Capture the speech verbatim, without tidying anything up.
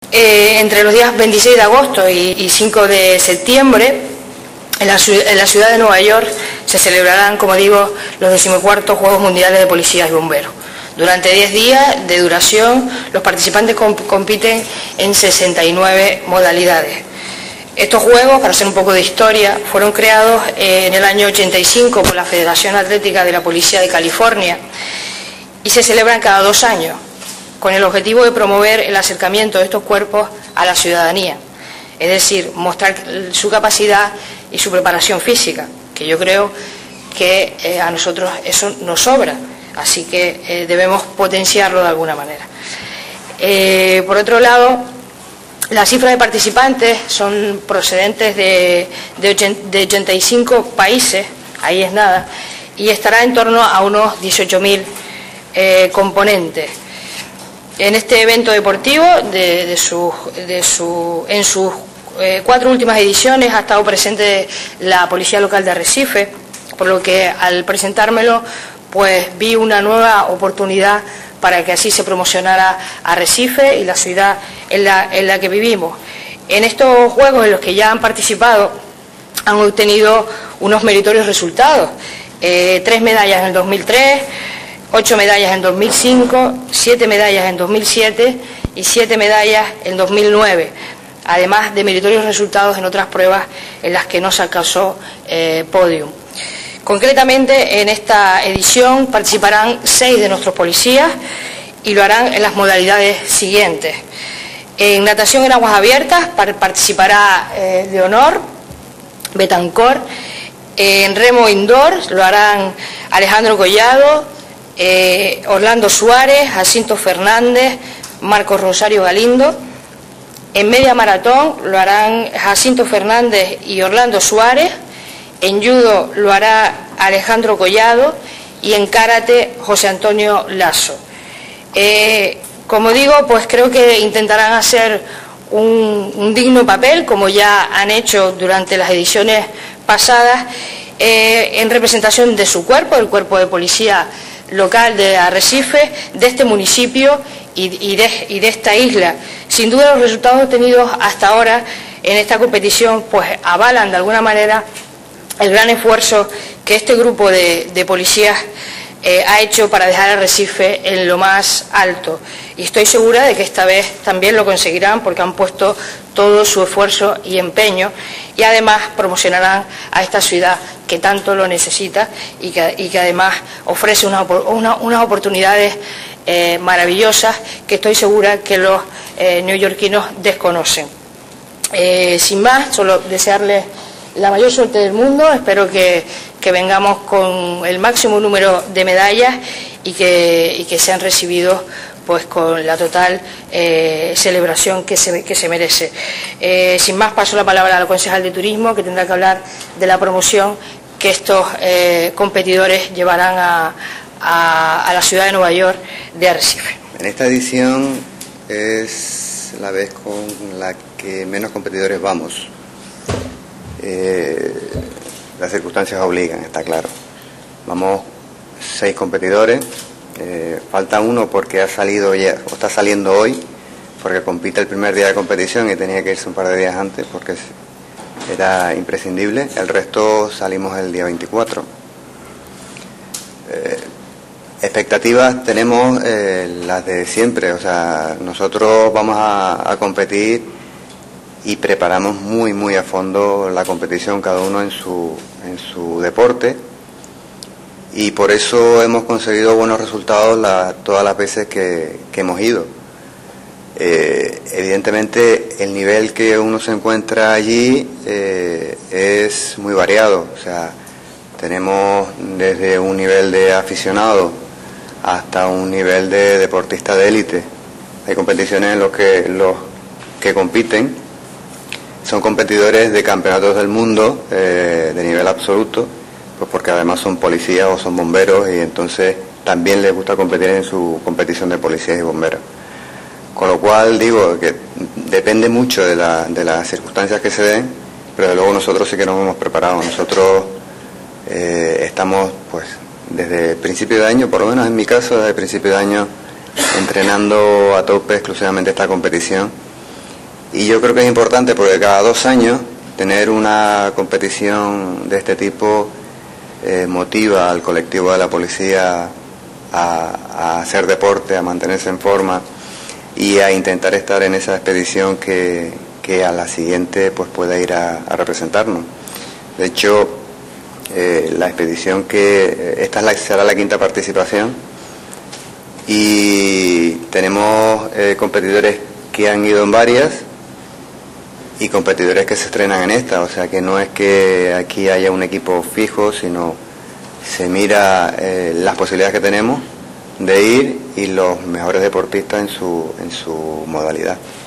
Eh, entre los días veintiséis de agosto y, y cinco de septiembre, en la, en la ciudad de Nueva York se celebrarán, como digo, los decimocuartos Juegos Mundiales de Policías y Bomberos. Durante diez días de duración, los participantes comp compiten en sesenta y nueve modalidades. Estos Juegos, para hacer un poco de historia, fueron creados eh, en el año ochenta y cinco por la Federación Atlética de la Policía de California y se celebran cada dos años, con el objetivo de promover el acercamiento de estos cuerpos a la ciudadanía, es decir, mostrar su capacidad y su preparación física, que yo creo que eh, a nosotros eso nos sobra, así que eh, debemos potenciarlo de alguna manera. Eh, por otro lado, las cifras de participantes son procedentes de, de ochenta y cinco países, ahí es nada, y estará en torno a unos dieciocho mil eh, componentes. En este evento deportivo, de, de su, de su, en sus eh, cuatro últimas ediciones ha estado presente la Policía Local de Arrecife, por lo que al presentármelo pues vi una nueva oportunidad para que así se promocionara Arrecife y la ciudad en la, en la que vivimos. En estos juegos en los que ya han participado han obtenido unos meritorios resultados, eh, tres medallas en el dos mil tres, ocho medallas en dos mil cinco, siete medallas en dos mil siete y siete medallas en dos mil nueve, además de meritorios resultados en otras pruebas en las que no se alcanzó eh, podium. Concretamente, en esta edición participarán seis de nuestros policías y lo harán en las modalidades siguientes. En natación en aguas abiertas participará eh, Leonor Betancor. En remo indoor lo harán Alejandro Collado, eh, Orlando Suárez, Jacinto Fernández, Marcos Rosario Galindo. En media maratón lo harán Jacinto Fernández y Orlando Suárez. En judo lo hará Alejandro Collado y en karate José Antonio Lazo. Eh, como digo, pues creo que intentarán hacer un, un digno papel, como ya han hecho durante las ediciones pasadas, eh, en representación de su cuerpo, el cuerpo de policía local de Arrecife, de este municipio y, y, de, y de esta isla. Sin duda los resultados obtenidos hasta ahora en esta competición pues avalan de alguna manera el gran esfuerzo que este grupo de, de policías eh, ha hecho para dejar a Arrecife en lo más alto. Y estoy segura de que esta vez también lo conseguirán porque han puesto todo su esfuerzo y empeño y además promocionarán a esta ciudad que tanto lo necesita y que, y que además ofrece una, una, unas oportunidades eh, maravillosas que estoy segura que los eh, neoyorquinos desconocen. Eh, sin más, solo desearles la mayor suerte del mundo, espero que, que vengamos con el máximo número de medallas y que, y que sean recibidos pues con la total eh, celebración que se, que se merece. Eh, sin más, paso la palabra al concejal de Turismo, que tendrá que hablar de la promoción que estos eh, competidores llevarán a, a, a la ciudad de Nueva York de Arrecife. En esta edición es la vez con la que menos competidores vamos. Eh, las circunstancias obligan, está claro. Vamos seis competidores, eh, falta uno porque ha salido ya, o está saliendo hoy, porque compite el primer día de competición y tenía que irse un par de días antes porque era imprescindible. El resto salimos el día veinticuatro. Eh, expectativas tenemos eh, las de siempre, o sea, nosotros vamos a, a competir y preparamos muy muy a fondo la competición, cada uno en su, en su deporte, y por eso hemos conseguido buenos resultados la, todas las veces que, que hemos ido. Eh, evidentemente el nivel que uno se encuentra allí eh, es muy variado, o sea, tenemos desde un nivel de aficionado hasta un nivel de deportista de élite. Hay competiciones en las que los que compiten son competidores de campeonatos del mundo eh, de nivel absoluto, pues porque además son policías o son bomberos y entonces también les gusta competir en su competición de policías y bomberos. Con lo cual digo que depende mucho de, la, de las circunstancias que se den, pero de luego nosotros sí que nos hemos preparado. Nosotros eh, estamos pues desde el principio de año, por lo menos en mi caso, desde el principio de año entrenando a tope exclusivamente esta competición. Y yo creo que es importante porque cada dos años tener una competición de este tipo eh, motiva al colectivo de la policía a, a hacer deporte, a mantenerse en forma y a intentar estar en esa expedición que, que a la siguiente pues pueda ir a, a representarnos. De hecho, eh, la expedición que esta es la, será la quinta participación y tenemos eh, competidores que han ido en varias y competidores que se estrenan en esta, o sea que no es que aquí haya un equipo fijo, sino se mira eh, las posibilidades que tenemos de ir y los mejores deportistas en su, en su modalidad.